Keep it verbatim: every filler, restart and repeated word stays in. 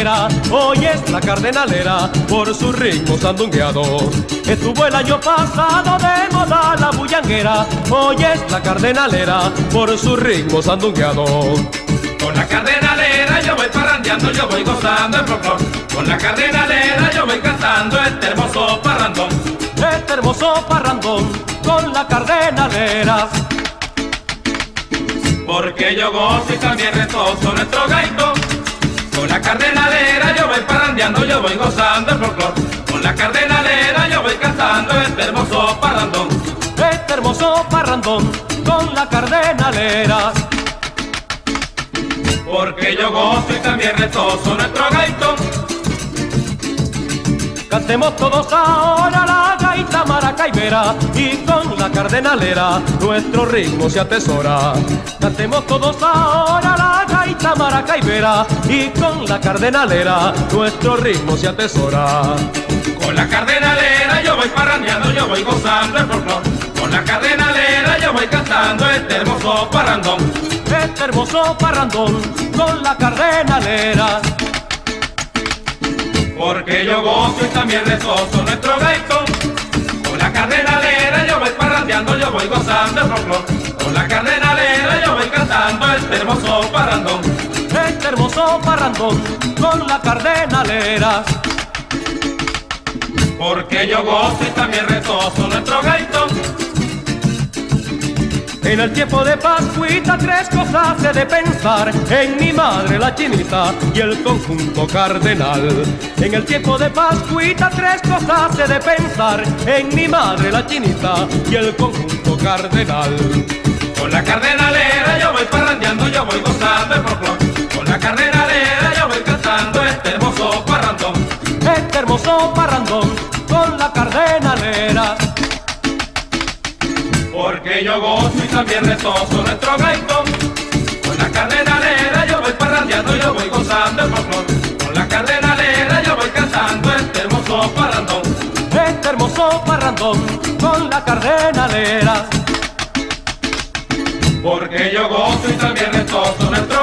cardenalera, hoy es la cardenalera por sus ritmos sandungueados. Estuvo el año pasado de moda la bullanguera, hoy es la cardenalera por sus ritmos sandungueados. Con la cardenalera yo voy parrandeando, yo voy gozando el folclor. Con la cardenalera yo voy cantando este hermoso parrandón. Este hermoso parrandón con la cardenalera. Porque yo gozo y también retozo nuestro gaito. Con la cardenalera yo voy parrandeando, yo voy gozando el folclor. Con la cardenalera yo voy cantando este hermoso parrandón. Este hermoso parrandón con la cardenalera. Porque yo gozo y también retozo nuestro gaito. Cantemos todos ahora la gaita maracaibera y con la cardenalera nuestro ritmo se atesora. Cantemos todos ahora la gaita maracaibera y con la cardenalera nuestro ritmo se atesora. Con la cardenalera yo voy parrandeando, yo voy gozando el folclor. Con la cardenalera yo voy cantando este hermoso parrandón. Este hermoso parrandón con la cardenalera. Porque yo gozo y también retozo nuestro gaito. Con la cardenalera yo voy parrandeando, yo voy gozando el folclor. Con la cardenalera yo voy cantando este hermoso parrandón. Este hermoso parrandón con la cardenalera. Porque yo gozo y también retozo nuestro gaito. En el tiempo de Pascuita tres cosas he de pensar, en mi madre la chinita y el conjunto cardenal. En el tiempo de Pascuita tres cosas he de pensar, en mi madre la chinita y el conjunto cardenal. Con la cardenalera yo voy parrandeando, yo voy gozando el folclor. Con la cardenalera yo voy cantando este hermoso parrandón. Este hermoso parrandón con la cardenalera. Porque yo gozo y también retozo nuestro gaito. Con la cardenalera yo voy parrandeando, yo voy gozando el folclor. Con la cardenalera yo voy cantando este hermoso parrandón. Este hermoso parrandón con la cardenalera. Porque yo gozo y también retozo nuestro